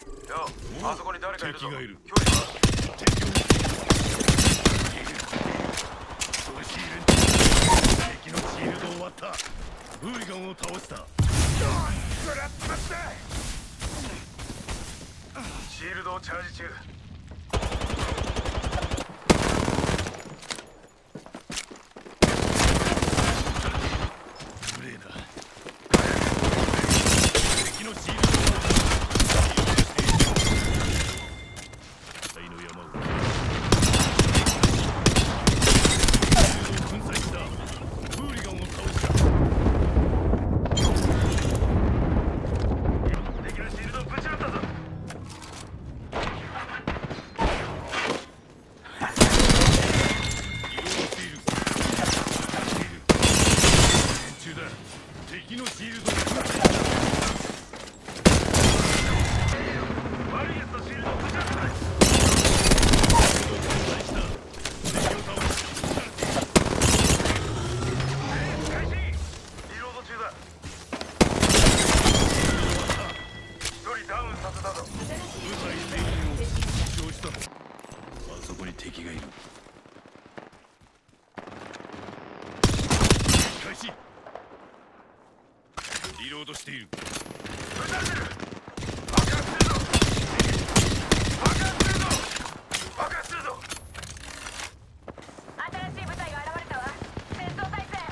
よ、あそこに誰かいるぞ。 敵がいる。 距離は敵のシールドを割った。ブーリガンを倒した。 食らったってシールドをチャージ中。 無礼だ。敵のシールドを愛の山を粉砕した。ブーリガンを倒した。 敵のシールドをぶち割ったぞ。 敵のシールドを悪いやつのシールドをぶち割った。開始。リロード中だ。一人ダウンさせたぞ。 無罪全員を負傷した。あそこに敵がいる。開始。リロードしている。 撃たれてる。爆発するぞ。爆発するぞ。爆発するぞ。 新しい部隊が現れたわ。戦闘態勢。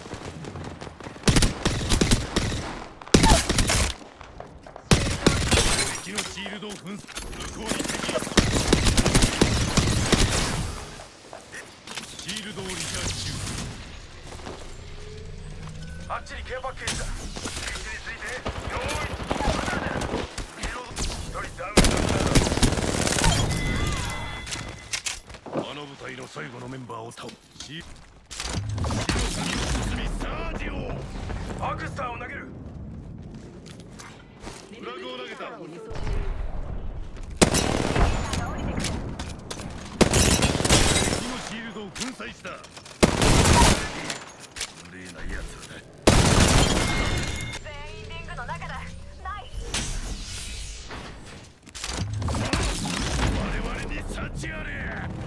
敵のシールドを粉砕。向こうに敵。シールドをリチャージ中。 あっちにケアパッケージだ。位置について、よーい、撃たれてる。リロード。一人ダウンさせたぞ。 あの部隊の最後のメンバーを倒し、広さに進みサージを。 アクスターを投げる。 フラグを投げた。敵のシールドを粉砕した。無礼なやつだ。 全員リングの中だ。ナイス。 我々に幸あれ。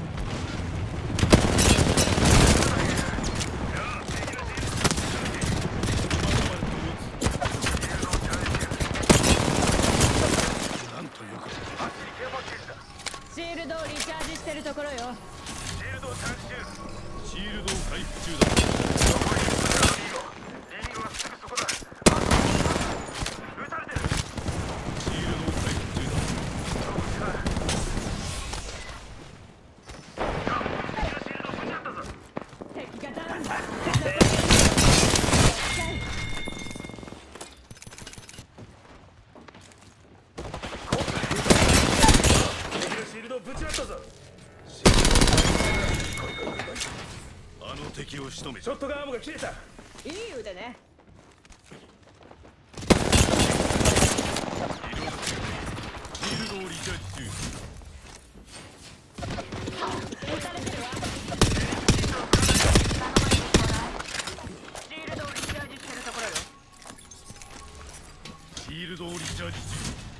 なんということだ。 あっちにケアパッケージだ。 シールドをリチャージしてるところよ。 シールドをチャージ中。 シールドを回復中だ。 残り1分だ。リングはすぐそこだ。撃たれてる。 シールドを回復中だ。 敵のシールドをぶち割ったぞ。 敵がダウン。 敵のシールドをぶち割ったぞ。 あの敵を仕留めショットガンアームが切れた。 いい腕ね。 シールドをリチャージ中。 撃たれてるわ。シールドをリチャージしてるところよ。 シールドをリチャージ中。